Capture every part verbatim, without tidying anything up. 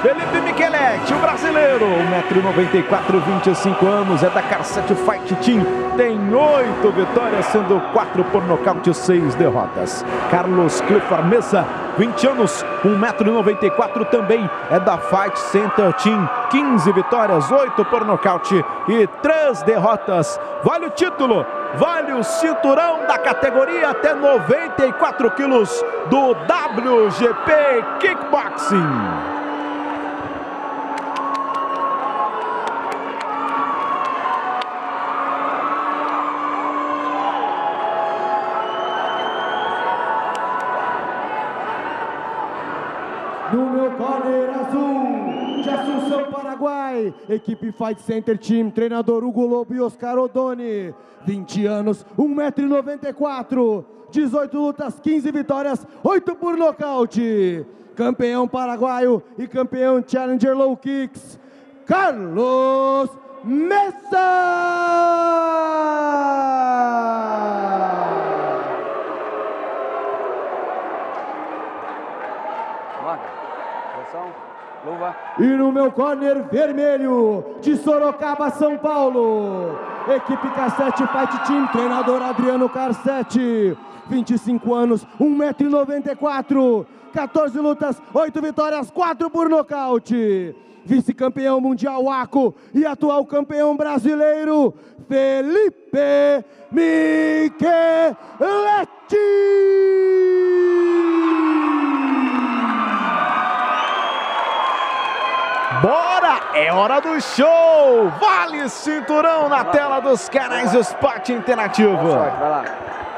Felipe Micheletti, o brasileiro, um metro e noventa e quatro, vinte e cinco anos, é da Car sete Fight Team, tem oito vitórias, sendo quatro por nocaute e seis derrotas. Carlos Clifford Mesa, vinte anos, um metro e noventa e quatro, também é da Fight Center Team, quinze vitórias, oito por nocaute e três derrotas. Vale o título, vale o cinturão da categoria até noventa e quatro quilos do W G P Kickboxing. No meu corner azul, de Assunção, Paraguai, equipe Fight Center Team, treinador Hugo Lobo e Oscar Odoni, vinte anos, um metro e noventa e quatro, dezoito lutas, quinze vitórias, oito por nocaute. Campeão paraguaio e campeão Challenger Low Kicks, Carlos Mesa! E no meu corner vermelho, de Sorocaba, São Paulo, equipe Car sete Fight Team, treinador Adriano Car sete, vinte e cinco anos, um metro e noventa e quatro, quatorze lutas, oito vitórias, quatro por nocaute. Vice-campeão mundial A C O e atual campeão brasileiro, Felipe Micheletti! Bora! É hora do show! Vale cinturão na tela dos canais do Esporte Interativo. Boa sorte, vai lá.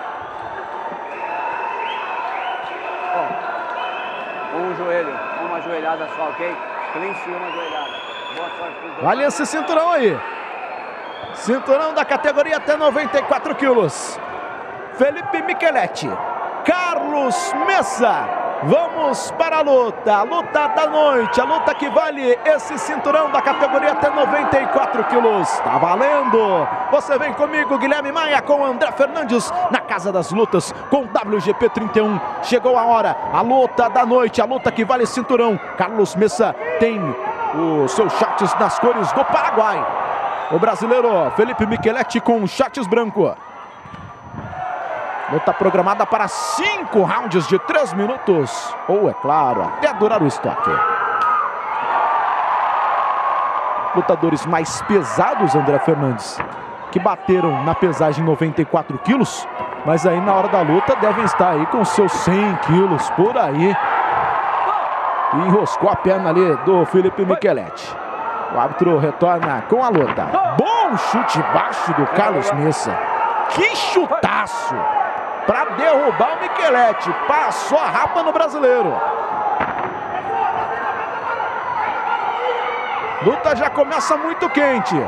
Ó, um joelho, uma joelhada só, ok? Clinch e uma joelhada. Boa sorte. Vale esse cinturão aí. Cinturão da categoria até noventa e quatro quilos. Felipe Micheletti, Carlos Mesa. Vamos para a luta, a luta da noite, a luta que vale esse cinturão da categoria até noventa e quatro quilos. Tá valendo! Você vem comigo, Guilherme Maia, com André Fernandes, na Casa das Lutas, com W G P trinta e um. Chegou a hora, a luta da noite, a luta que vale cinturão. Carlos Mesa tem os seus shorts nas cores do Paraguai. O brasileiro Felipe Micheletti com shorts branco. Luta programada para cinco rounds de três minutos. Ou, é claro, até durar o estoque. Lutadores mais pesados, André Fernandes, que bateram na pesagem noventa e quatro quilos, mas aí na hora da luta devem estar aí com seus cem quilos por aí. E enroscou a perna ali do Felipe Micheletti. O árbitro retorna com a luta. Bom chute baixo do Carlos Mesa. Que chutaço! Para derrubar o Micheletti. Passou a rapa no brasileiro. Luta já começa muito quente.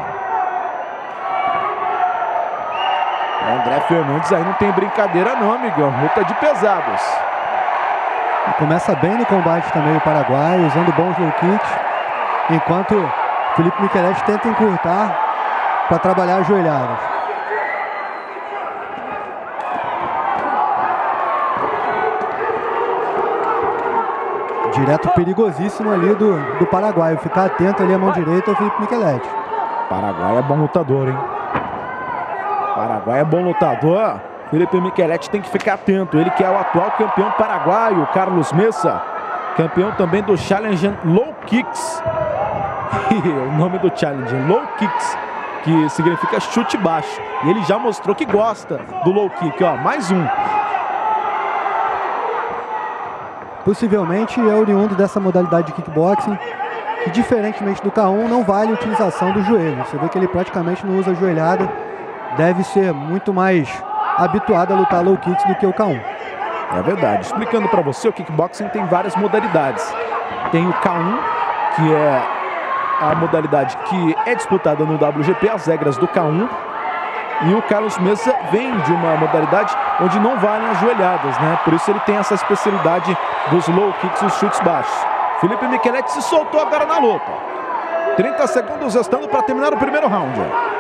O André Fernandes aí não tem brincadeira não, amigão. Luta de pesados. Começa bem no combate também o Paraguai, usando bons low kicks, enquanto Felipe Micheletti tenta encurtar para trabalhar as joelhadas. Direto perigosíssimo ali do, do Paraguai. Ficar atento ali à mão direita ao Felipe Micheletti. Paraguai é bom lutador, hein? Paraguai é bom lutador. Felipe Micheletti tem que ficar atento. Ele que é o atual campeão paraguaio, Carlos Mesa. Campeão também do Challenger Low Kicks. E o nome do Challenger Low Kicks, que significa chute baixo. E ele já mostrou que gosta do low kick. Ó, mais um. Possivelmente é oriundo dessa modalidade de kickboxing, que diferentemente do K um não vale a utilização do joelho. Você vê que ele praticamente não usa a joelhada, deve ser muito mais habituado a lutar low kicks do que o K um. É verdade. Explicando para você, o kickboxing tem várias modalidades. Tem o K um, que é a modalidade que é disputada no W G P, as regras do K um. E o Carlos Mesa vem de uma modalidade onde não valem as joelhadas, né? Por isso ele tem essa especialidade dos low kicks e os chutes baixos. Felipe Micheletti se soltou agora na luta. trinta segundos restando para terminar o primeiro round.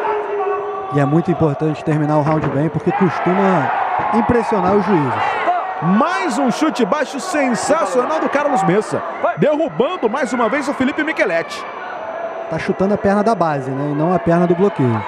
E é muito importante terminar o round bem, porque costuma impressionar os juízes. Mais um chute baixo sensacional do Carlos Messa. Derrubando mais uma vez o Felipe Micheletti. Tá chutando a perna da base, né? E não a perna do bloqueio.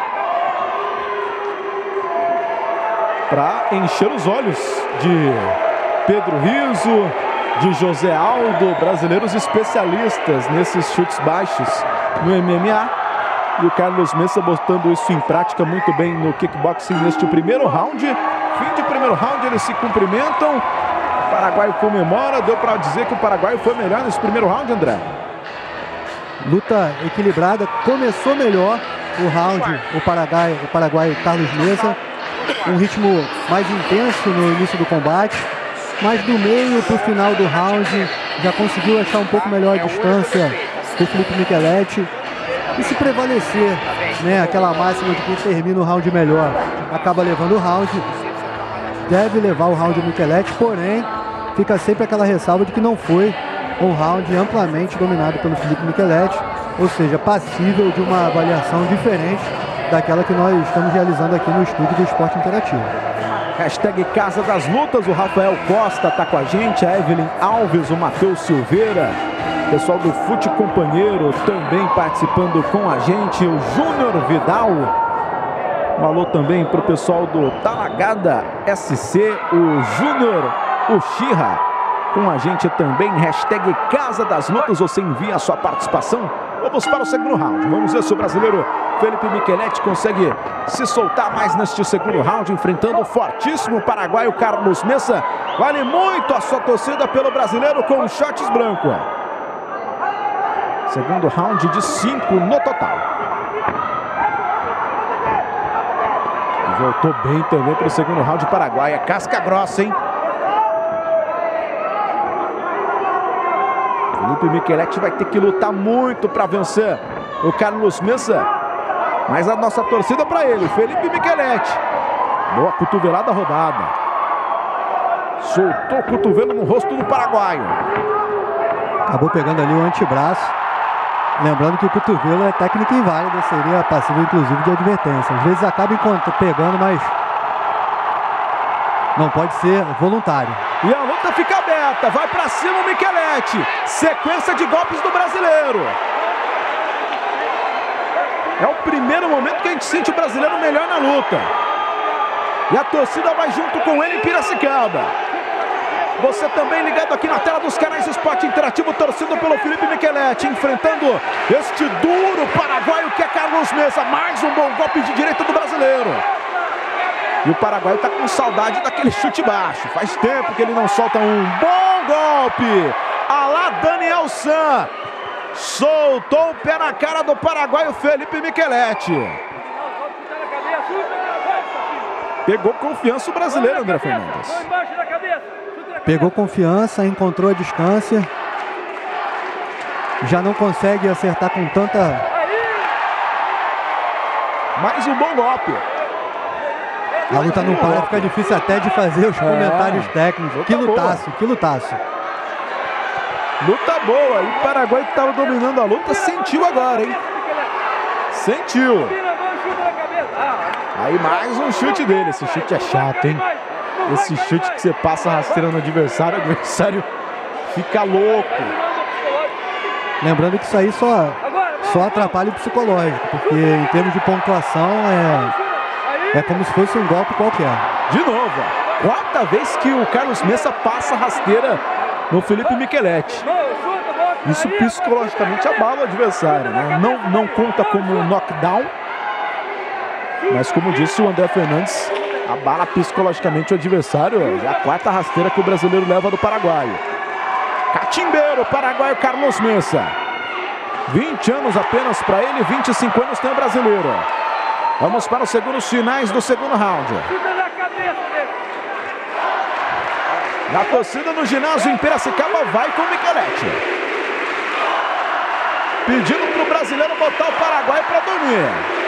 Para encher os olhos de Pedro Riso, de José Aldo, brasileiros especialistas nesses chutes baixos no M M A. E o Carlos Messa botando isso em prática muito bem no kickboxing neste primeiro round. Fim de primeiro round, eles se cumprimentam. O paraguaio comemora. Deu para dizer que o paraguaio foi melhor nesse primeiro round, André? Luta equilibrada. Começou melhor o round, o paraguaio, o paraguaio Carlos Messa. Um ritmo mais intenso no início do combate. Mas do meio para o final do round já conseguiu achar um pouco melhor a distância do Felipe Micheletti. E se prevalecer, né, aquela máxima de quem termina o round melhor acaba levando o round, deve levar o round Micheletti, porém fica sempre aquela ressalva de que não foi um round amplamente dominado pelo Felipe Micheletti, ou seja, passível de uma avaliação diferente daquela que nós estamos realizando aqui no estúdio do Esporte Interativo. Hashtag Casa das Lutas, o Rafael Costa está com a gente, a Evelyn Alves, o Matheus Silveira, pessoal do Fute Companheiro também participando com a gente, o Júnior Vidal. Um alô também para o pessoal do Talagada S C, o Júnior Uchiha com a gente também. Hashtag Casa das Lutas, você envia a sua participação. Vamos para o segundo round. Vamos ver se o brasileiro Felipe Micheletti consegue se soltar mais neste segundo round, enfrentando o fortíssimo paraguaio Carlos Messa. Vale muito a sua torcida pelo brasileiro com os shots branco. Segundo round de cinco no total. E voltou bem também para o segundo round paraguaia. Casca grossa, hein? Felipe Micheletti vai ter que lutar muito para vencer o Carlos Messa. Mas a nossa torcida para ele, Felipe Micheletti. Boa cotovelada rodada. Soltou o cotovelo no rosto do paraguaio. Acabou pegando ali o antebraço. Lembrando que o cotovelo é técnica inválida, seria passível inclusive de advertência. Às vezes acaba pegando, mas não pode ser voluntário. E a luta fica aberta, vai pra cima o Micheletti. Sequência de golpes do brasileiro. É o primeiro momento que a gente sente o brasileiro melhor na luta. E a torcida vai junto com ele em Piracicaba. Você também ligado aqui na tela dos canais Esporte Interativo, torcendo pelo Felipe Micheletti, enfrentando este duro paraguaio que é Carlos Messa. Mais um bom golpe de direita do brasileiro. E o paraguaio tá com saudade daquele chute baixo. Faz tempo que ele não solta um bom golpe. A lá Daniel San. Soltou o pé na cara do paraguaio Felipe Micheletti. Pegou confiança o brasileiro, André Fernandes. Pegou confiança, encontrou a distância. Já não consegue acertar com tanta... Mais um bom golpe. A luta não para, fica difícil até de fazer os comentários é, técnicos. Que lutaço, boa. que lutaço. Luta boa. E o Paraguai que estava dominando a luta sentiu agora, hein? Sentiu. Aí mais um chute dele. Esse chute é chato, hein? Esse chute que você passa rasteira no adversário, o adversário fica louco. Lembrando que isso aí só, só atrapalha o psicológico, porque em termos de pontuação é, é como se fosse um golpe qualquer. De novo, ó, quarta vez que o Carlos Messa passa rasteira no Felipe Micheletti. Isso psicologicamente abala o adversário, né? Não, não conta como um knockdown, mas como disse o André Fernandes, abala psicologicamente o adversário. Já a quarta rasteira que o brasileiro leva do paraguaio. Catimbeiro, paraguaio Carlos Messa. vinte anos apenas para ele, vinte e cinco anos tem o brasileiro. Vamos para os segundos finais do segundo round. Na torcida no ginásio em Piracicaba vai com o Micheletti. Pedindo para o brasileiro botar o paraguaio para dormir.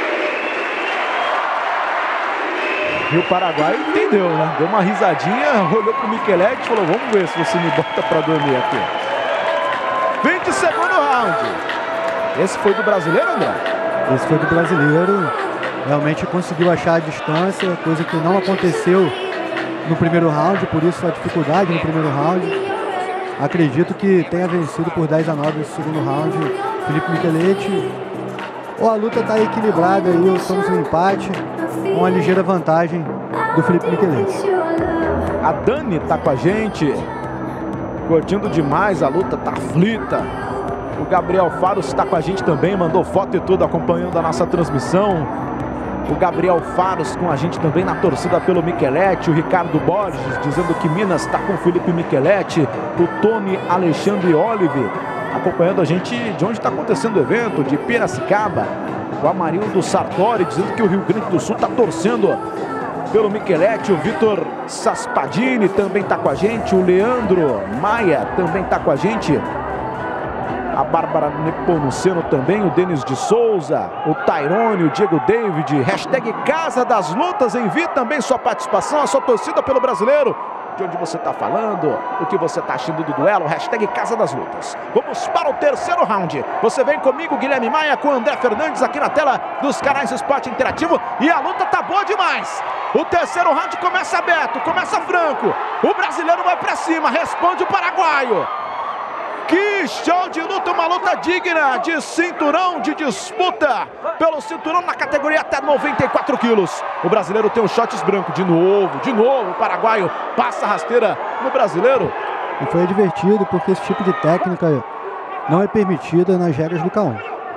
E o paraguaio entendeu, né? Deu uma risadinha, olhou pro Micheletti e falou: vamos ver se você me bota pra dormir aqui. vinte segundo round. Esse foi do brasileiro, André? Esse foi do brasileiro. Realmente conseguiu achar a distância, coisa que não aconteceu no primeiro round, por isso a dificuldade no primeiro round. Acredito que tenha vencido por dez a nove no segundo round Felipe Micheletti. Ou a luta está equilibrada aí, estamos em empate, uma ligeira vantagem do Felipe Micheletti. A Dani tá com a gente, curtindo demais a luta, tá aflita. O Gabriel Faros está com a gente também, mandou foto e tudo, acompanhando a nossa transmissão. O Gabriel Faros com a gente também na torcida pelo Micheletti. O Ricardo Borges dizendo que Minas está com o Felipe Micheletti. O Tony Alexandre Olive acompanhando a gente de onde está acontecendo o evento, de Piracicaba. O Amarildo Sartori dizendo que o Rio Grande do Sul está torcendo pelo Micheletti. O Vitor Saspadini também está com a gente. O Leandro Maia também está com a gente. A Bárbara Nepomuceno também, o Denis de Souza, o Tairone, o Diego David. Hashtag Casa das Lutas, envie também sua participação, a sua torcida pelo brasileiro. De onde você está falando, o que você está achando do duelo, hashtag Casa das Lutas. Vamos para o terceiro round. Você vem comigo, Guilherme Maia, com o André Fernandes aqui na tela dos canais Esporte Interativo. E a luta tá boa demais. O terceiro round começa aberto, começa franco. O brasileiro vai para cima, responde o paraguaio. Que show de luta, uma luta digna de cinturão, de disputa pelo cinturão na categoria até noventa e quatro quilos. O brasileiro tem os shots brancos de novo, de novo, o paraguaio passa a rasteira no brasileiro. E foi divertido porque esse tipo de técnica não é permitida nas regras do K um.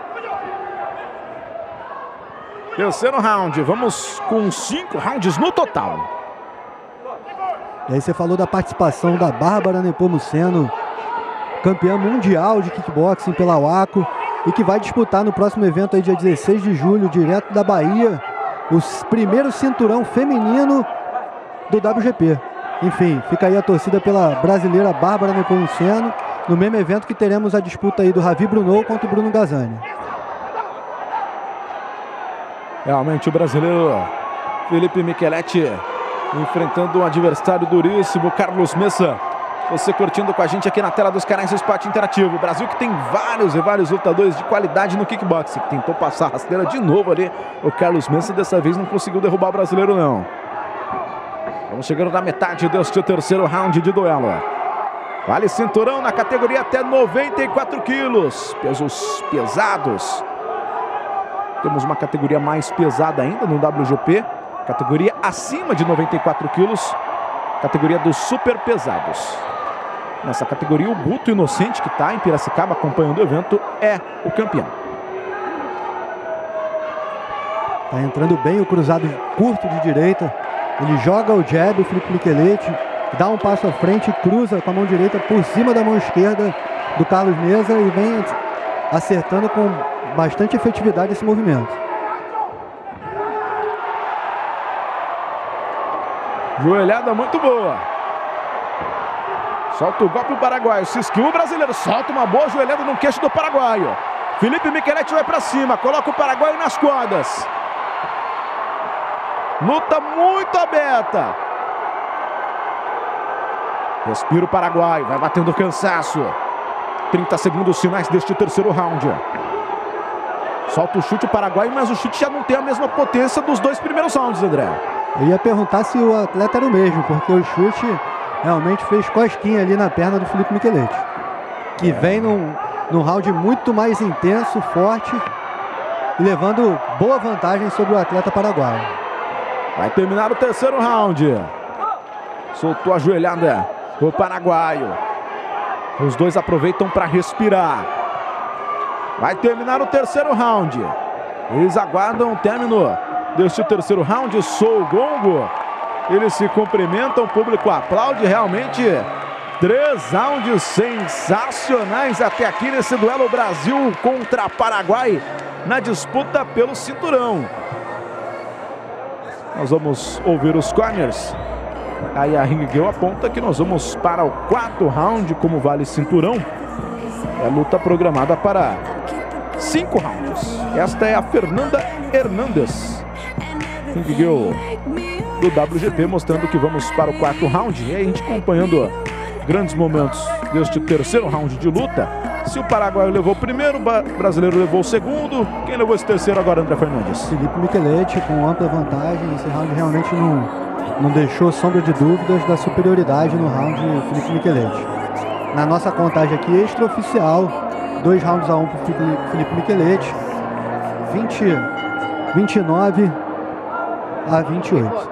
Terceiro round, vamos com cinco rounds no total. E aí você falou da participação da Bárbara Nepomuceno, campeã mundial de kickboxing pela Waco e que vai disputar no próximo evento aí dia dezesseis de julho, direto da Bahia, o primeiro cinturão feminino do W G P. Enfim, fica aí a torcida pela brasileira Bárbara Nepomuceno, no mesmo evento que teremos a disputa aí do Ravi Bruno contra o Bruno Gazani. Realmente o brasileiro Felipe Micheletti enfrentando um adversário duríssimo, Carlos Messa. Você curtindo com a gente aqui na tela dos canais Esporte Interativo. O Brasil que tem vários e vários lutadores de qualidade no kickboxing. Tentou passar a rasteira de novo ali. O Carlos Messa dessa vez não conseguiu derrubar o brasileiro, não. Vamos chegando na metade deste terceiro round de duelo. Vale cinturão na categoria até noventa e quatro quilos. Pesos pesados. Temos uma categoria mais pesada ainda no W G P. Categoria acima de noventa e quatro quilos. Categoria dos super pesados. Nessa categoria, o Guto Inocente, que está em Piracicaba acompanhando o evento, é o campeão. Está entrando bem o cruzado curto de direita. Ele joga o jab, o Felipe Micheletti, dá um passo à frente, cruza com a mão direita por cima da mão esquerda do Carlos Mesa e vem acertando com bastante efetividade esse movimento. Joelhada muito boa. Solta o golpe o paraguaio. Se esquiva o brasileiro. Solta uma boa joelhada no queixo do paraguaio. Felipe Micheletti vai para cima. Coloca o paraguaio nas cordas. Luta muito aberta. Respira o paraguaio. Vai batendo cansaço. trinta segundos finais deste terceiro round. Solta o chute o paraguaio, mas o chute já não tem a mesma potência dos dois primeiros rounds, André. Eu ia perguntar se o atleta era o mesmo, porque o chute realmente fez cosquinha ali na perna do Felipe Micheletti, que vem num, num round muito mais intenso, forte e levando boa vantagem sobre o atleta paraguaio. Vai terminar o terceiro round. Soltou a joelhada o paraguaio. Os dois aproveitam para respirar. Vai terminar o terceiro round. Eles aguardam o término deste terceiro round. Sou o gongo. Eles se cumprimentam, o público aplaude. Realmente três rounds sensacionais até aqui nesse duelo Brasil contra Paraguai na disputa pelo cinturão. Nós vamos ouvir os corners. Aí a Ring Girl aponta que nós vamos para o quarto round como vale cinturão. É luta programada para cinco rounds. Esta é a Fernanda Hernandes, Ring Girl do W G P, mostrando que vamos para o quarto round. E aí a gente acompanhando grandes momentos deste terceiro round de luta. Se o paraguaio levou o primeiro, o brasileiro levou o segundo. Quem levou esse terceiro agora, André Fernandes? Felipe Micheletti com ampla vantagem. Esse round realmente não, não deixou sombra de dúvidas da superioridade no round de Felipe Micheletti. Na nossa contagem aqui extraoficial, dois rounds a um para o Felipe Micheletti, vinte, vinte e nove a vinte e oito.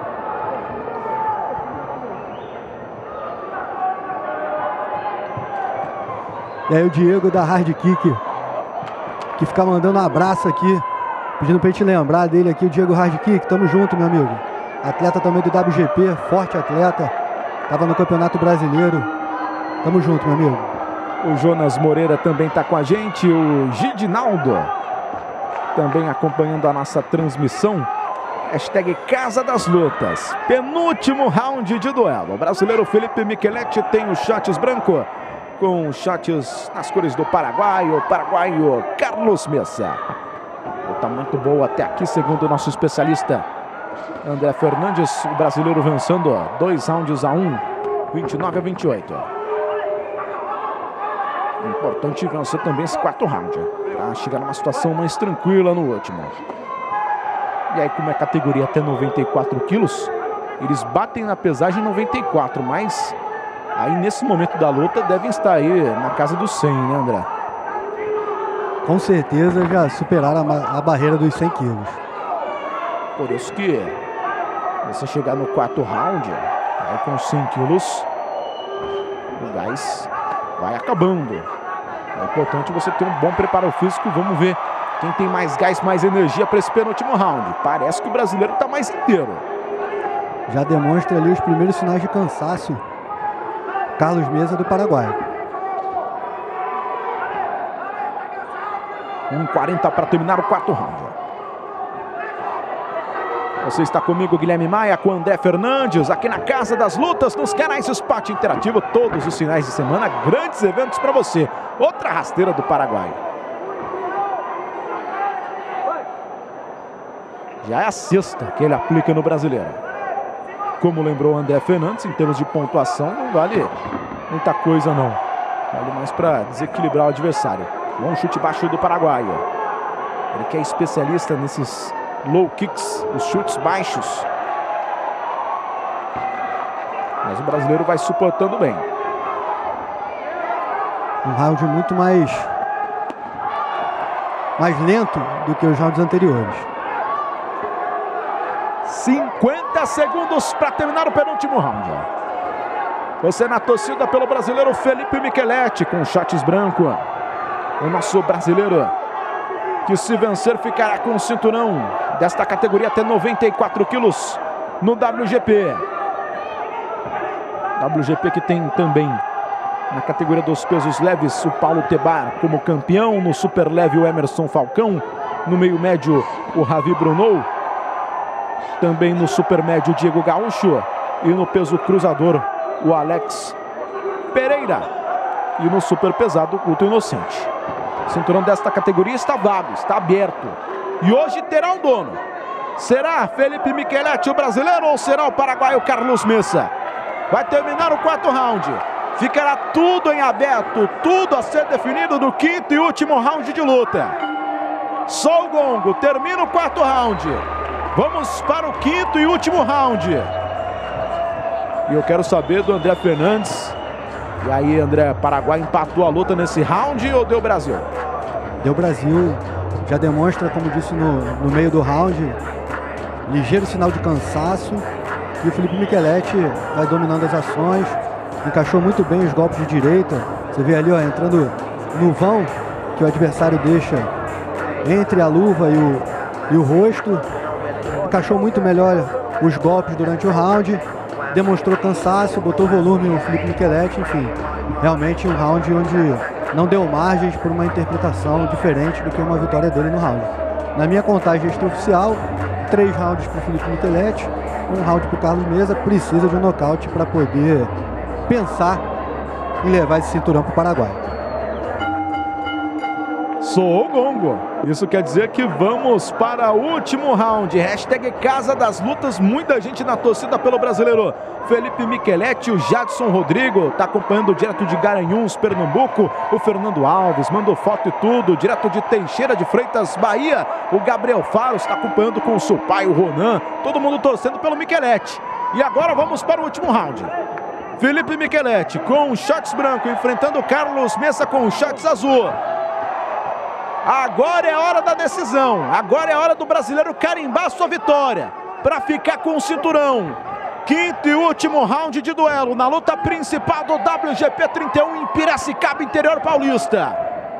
E aí o Diego da Hard Kick, que fica mandando um abraço aqui, pedindo pra gente lembrar dele aqui, o Diego Hard Kick. Tamo junto, meu amigo. Atleta também do W G P, forte atleta. Tava no Campeonato Brasileiro. Tamo junto, meu amigo. O Jonas Moreira também tá com a gente. O Gidinaldo também acompanhando a nossa transmissão. Hashtag Casa das Lutas. Penúltimo round de duelo. O brasileiro Felipe Micheletti tem os shots branco, com shots nas cores do Paraguai, o paraguaio Carlos Mesa. Luta muito boa até aqui, segundo o nosso especialista André Fernandes. O brasileiro vencendo dois rounds a um, vinte e nove a vinte e oito. Importante vencer também esse quarto round, para chegar numa situação mais tranquila no último. E aí, como é categoria até noventa e quatro quilos, eles batem na pesagem noventa e quatro, mas aí nesse momento da luta devem estar aí na casa dos cem, né, André? Com certeza já superaram a, a barreira dos cem quilos. Por isso que você chegar no quarto round, aí com cem quilos, o gás vai acabando. É importante você ter um bom preparo físico. Vamos ver quem tem mais gás, mais energia para esse penúltimo round. Parece que o brasileiro está mais inteiro. Já demonstra ali os primeiros sinais de cansaço Carlos Mesa do Paraguai. um quarenta para terminar o quarto round. Você está comigo, Guilherme Maia, com André Fernandes, aqui na Casa das Lutas, nos canais Esporte Interativo, todos os finais de semana, grandes eventos para você. Outra rasteira do Paraguai. Já é a sexta que ele aplica no brasileiro. Como lembrou o André Fernandes, em termos de pontuação, não vale muita coisa não. Vale mais para desequilibrar o adversário. Bom chute baixo do paraguaio. Ele que é especialista nesses low kicks, os chutes baixos. Mas o brasileiro vai suportando bem. Um round muito mais, mais lento do que os rounds anteriores. cinquenta segundos para terminar o penúltimo round. Você na torcida pelo brasileiro Felipe Micheletti com shots branco. O nosso brasileiro que, se vencer, ficará com o cinturão desta categoria até noventa e quatro quilos no W G P. W G P que tem também na categoria dos pesos leves o Paulo Tebar como campeão, no super leve o Emerson Falcão, no meio médio o Ravi Brunou, também no super médio o Diego Gaúcho e no peso cruzador o Alex Pereira e no super pesado o Guto Inocente. O cinturão desta categoria está vago, está aberto e hoje terá um dono. Será Felipe Micheletti o brasileiro ou será o paraguaio Carlos Mesa? Vai terminar o quarto round. Ficará tudo em aberto, tudo a ser definido no quinto e último round de luta. Só o gongo, termina o quarto round. Vamos para o quinto e último round. E eu quero saber do André Fernandes. E aí, André, Paraguai empatou a luta nesse round ou deu Brasil? Deu Brasil. Já demonstra, como disse no, no meio do round, ligeiro sinal de cansaço. E o Felipe Micheletti vai dominando as ações. Encaixou muito bem os golpes de direita. Você vê ali, ó, entrando no vão que o adversário deixa entre a luva e o, e o rosto. Encaixou muito melhor os golpes durante o round. Demonstrou cansaço, botou volume no Felipe Micheletti. Enfim, realmente um round onde não deu margens por uma interpretação diferente do que uma vitória dele no round. Na minha contagem extraoficial, três rounds para o Felipe Micheletti, um round para o Carlos Mesa. Precisa de um nocaute para poder pensar em levar esse cinturão para o Paraguai. Soou o gongo. Isso quer dizer que vamos para o último round. Hashtag Casa das Lutas. Muita gente na torcida pelo brasileiro Felipe Micheletti. O Jadson Rodrigo está acompanhando direto de Garanhuns, Pernambuco. O Fernando Alves mandou foto e tudo. Direto de Teixeira de Freitas, Bahia. O Gabriel Faro está acompanhando com o seu pai, o Ronan. Todo mundo torcendo pelo Micheletti. E agora vamos para o último round. Felipe Micheletti com shorts branco enfrentando Carlos Mesa com shorts azul. Agora é a hora da decisão. Agora é a hora do brasileiro carimbar sua vitória para ficar com o cinturão. Quinto e último round de duelo na luta principal do W G P trinta e um em Piracicaba, interior paulista.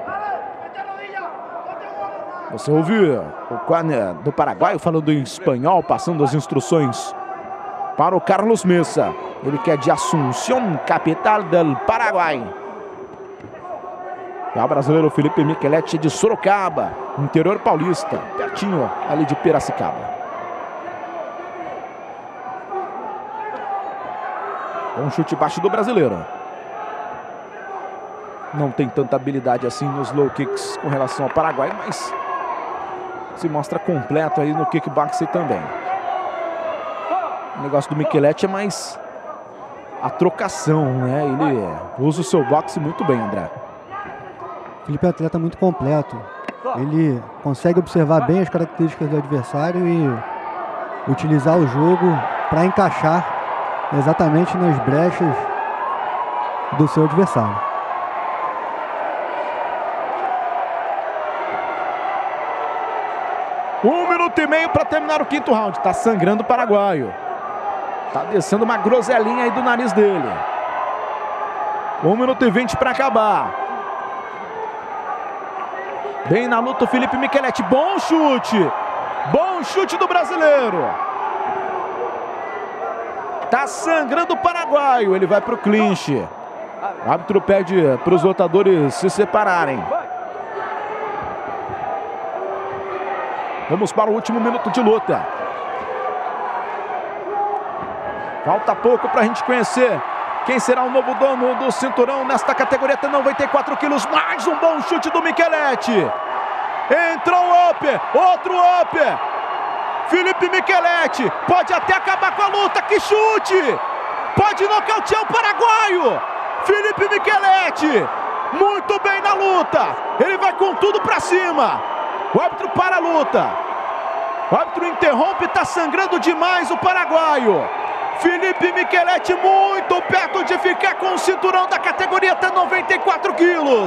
Você ouviu o corner do paraguaio falando em espanhol, passando as instruções para o Carlos Mesa. Ele que é de Asunción, capital do Paraguai. E o brasileiro Felipe Micheletti de Sorocaba, interior paulista, pertinho ali de Piracicaba. Um chute baixo do brasileiro. Não tem tanta habilidade assim nos low kicks com relação ao Paraguai, mas se mostra completo aí no kickboxing também. O negócio do Micheletti é mais a trocação, né? Ele usa o seu boxe muito bem, André. Felipe é um atleta muito completo. Ele consegue observar bem as características do adversário e utilizar o jogo para encaixar exatamente nas brechas do seu adversário. Um minuto e meio para terminar o quinto round. Tá sangrando o paraguaio. Tá descendo uma groselinha aí do nariz dele. Um minuto e vinte para acabar. Bem na luta o Felipe Micheletti. Bom chute. Bom chute do brasileiro. Tá sangrando o paraguaio. Ele vai para o clinch. O árbitro pede para os lutadores se separarem. Vamos para o último minuto de luta. Falta pouco para a gente conhecer quem será o novo dono do cinturão nesta categoria até noventa e quatro quilos. Mais um bom chute do Micheletti. Entrou o up. Outro up. Felipe Micheletti pode até acabar com a luta. Que chute! Pode nocautear o paraguaio. Felipe Micheletti muito bem na luta. Ele vai com tudo para cima. O árbitro para a luta. O árbitro interrompe. Está sangrando demais o paraguaio. Felipe Micheletti muito perto de ficar com o cinturão da categoria até noventa e quatro quilos.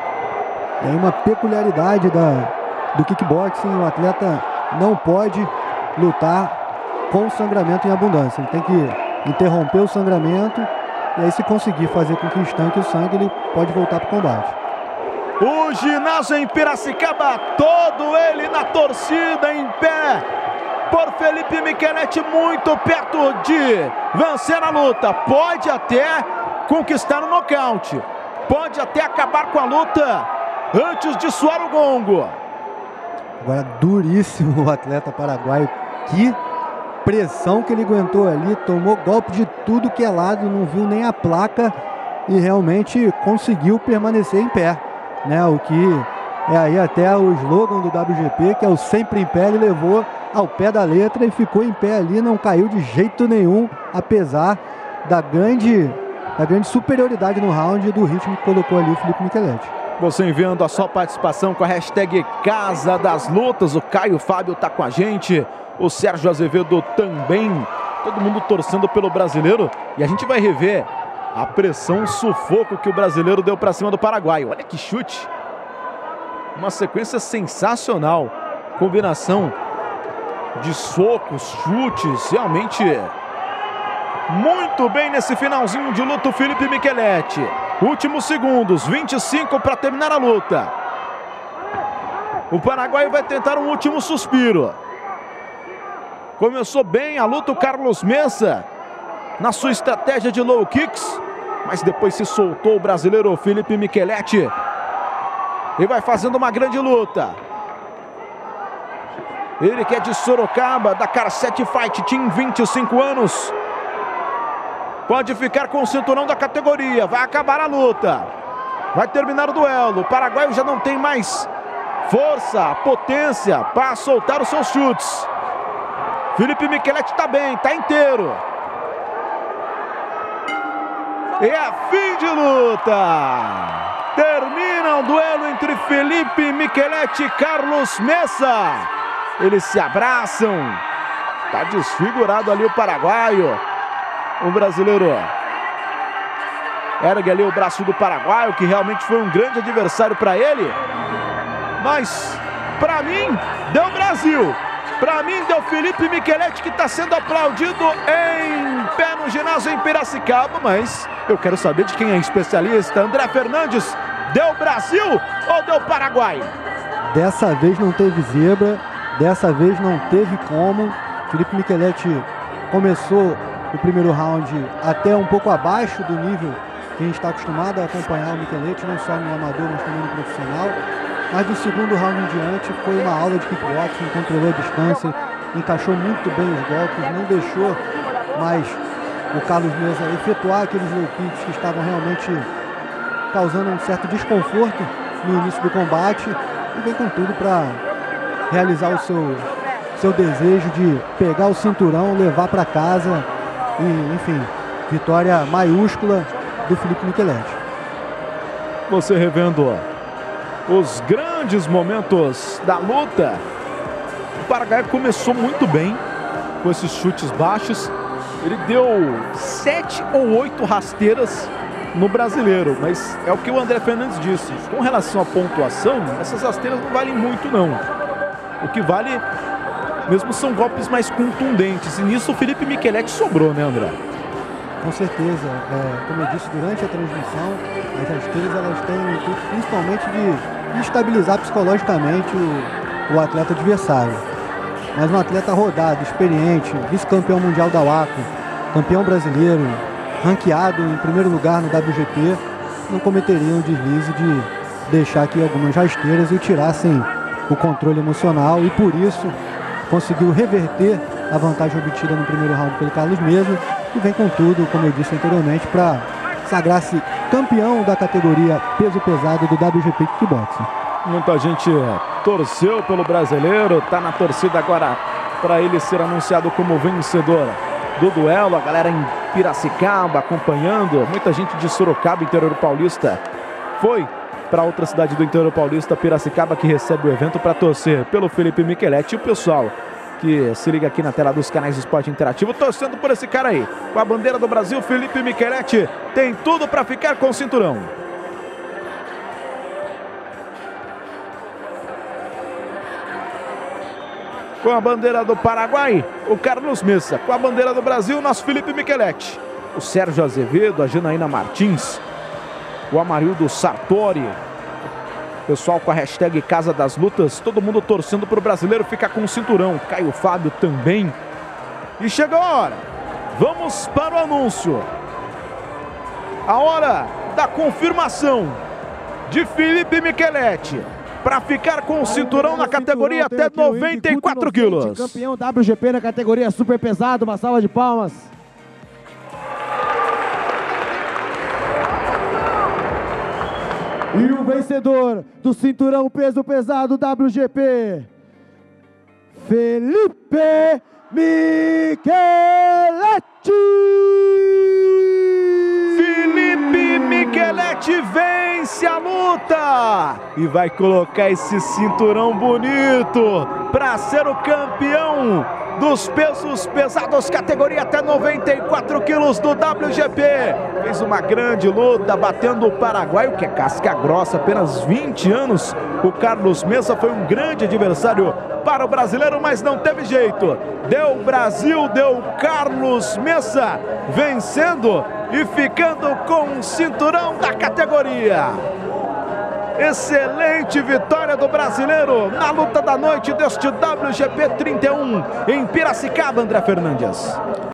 É uma peculiaridade da, do kickboxing. O atleta não pode lutar com sangramento em abundância. Ele tem que interromper o sangramento e aí, se conseguir fazer com que estanque o sangue, ele pode voltar para o combate. O ginásio em Piracicaba, todo ele na torcida, em pé, por Felipe Micheletti, muito perto de vencer a luta. Pode até conquistar o nocaute. Pode até acabar com a luta antes de soar o gongo. Agora, duríssimo o atleta paraguaio. Que pressão que ele aguentou ali. Tomou golpe de tudo que é lado, não viu nem a placa e realmente conseguiu permanecer em pé, né? O que é aí até o slogan do W G P, que é o sempre em pé. Ele levou ao pé da letra e ficou em pé ali, não caiu de jeito nenhum, apesar da grande, da grande superioridade no round e do ritmo que colocou ali o Felipe Micheletti. Você enviando a sua participação com a hashtag Casa das Lutas. O Caio Fábio tá com a gente, o Sérgio Azevedo também. Todo mundo torcendo pelo brasileiro. E a gente vai rever a pressão, o sufoco que o brasileiro deu para cima do paraguaio. Olha que chute. Uma sequência sensacional. Combinação de socos, chutes, realmente muito bem nesse finalzinho de luta o Felipe Micheletti. Últimos segundos, vinte e cinco para terminar a luta. O paraguaio vai tentar um último suspiro. Começou bem a luta o Carlos Mesa na sua estratégia de low kicks, mas depois se soltou o brasileiro Felipe Micheletti e vai fazendo uma grande luta. Ele que é de Sorocaba, da Carset Fight Team, vinte e cinco anos. Pode ficar com o cinturão da categoria. Vai acabar a luta. Vai terminar o duelo. O paraguaio já não tem mais força, potência para soltar os seus chutes. Felipe Micheletti está bem, está inteiro. E é fim de luta. Termina o duelo entre Felipe Micheletti e Carlos Mesa. Eles se abraçam. Está desfigurado ali o paraguaio. O brasileiro ergue ali o braço do paraguaio, que realmente foi um grande adversário para ele. Mas, para mim, deu Brasil. Para mim, deu Felipe Micheletti, que está sendo aplaudido em pé no ginásio em Piracicaba. Mas eu quero saber de quem é especialista. André Fernandes, deu Brasil ou deu Paraguai? Dessa vez não teve zebra, dessa vez não teve como. Felipe Micheletti começou o primeiro round até um pouco abaixo do nível que a gente está acostumado a acompanhar o Micheletti, não só no amador, mas também no profissional. Mas do segundo round em diante foi uma aula de kickboxing, controlou a distância, encaixou muito bem os golpes, não deixou mais o Carlos Mesa efetuar aqueles low kicks que estavam realmente causando um certo desconforto no início do combate, e vem com tudo para realizar o seu, seu desejo de pegar o cinturão, levar para casa e, enfim, vitória maiúscula do Felipe Micheletti. Você revendo os grandes momentos da luta, o Paraguai começou muito bem com esses chutes baixos. Ele deu sete ou oito rasteiras no brasileiro, mas é o que o André Fernandes disse. Com relação à pontuação, essas rasteiras não valem muito, não. O que vale mesmo são golpes mais contundentes, e nisso o Felipe Micheletti sobrou, né, André? Com certeza, é, como eu disse durante a transmissão, as rasteiras elas têm o intuito principalmente de estabilizar psicologicamente o, o atleta adversário. Mas um atleta rodado, experiente, vice-campeão mundial da WACO, campeão brasileiro, ranqueado em primeiro lugar no W G P, não cometeria um deslize de deixar que algumas rasteiras o tirassem o controle emocional, e por isso conseguiu reverter a vantagem obtida no primeiro round pelo Carlos Mesa, e vem com tudo, como eu disse anteriormente, para sagrar-se campeão da categoria peso pesado do W G P Kickboxing. Muita gente torceu pelo brasileiro, tá na torcida agora para ele ser anunciado como vencedor do duelo. A galera em Piracicaba acompanhando, muita gente de Sorocaba, interior paulista, foi para outra cidade do interior paulista, Piracicaba, que recebe o evento para torcer pelo Felipe Micheletti. E o pessoal que se liga aqui na tela dos canais de Esporte Interativo torcendo por esse cara aí. Com a bandeira do Brasil, Felipe Micheletti tem tudo para ficar com o cinturão. Com a bandeira do Paraguai, o Carlos Mesa. Com a bandeira do Brasil, nosso Felipe Micheletti. O Sérgio Azevedo, a Janaína Martins, o Amarildo Sartori. Pessoal com a hashtag Casa das Lutas, todo mundo torcendo para o brasileiro ficar com o cinturão. Caio Fábio também. E chegou a hora. Vamos para o anúncio. A hora da confirmação de Felipe Micheletti para ficar com o cinturão na categoria até noventa e quatro quilos. Campeão W G P na categoria super pesado. Uma salva de palmas. E o vencedor do cinturão peso pesado W G P, Felipe Micheletti! Felipe Micheletti vence a luta e vai colocar esse cinturão bonito para ser o campeão dos pesos pesados, categoria até noventa e quatro quilos do W G P. Fez uma grande luta, batendo o paraguaio, que é casca grossa, apenas vinte anos. O Carlos Mesa foi um grande adversário para o brasileiro, mas não teve jeito. Deu Brasil, deu Carlos Mesa, vencendo e ficando com o cinturão da categoria. Excelente vitória do brasileiro na luta da noite deste W G P trinta e um em Piracicaba, André Fernandes.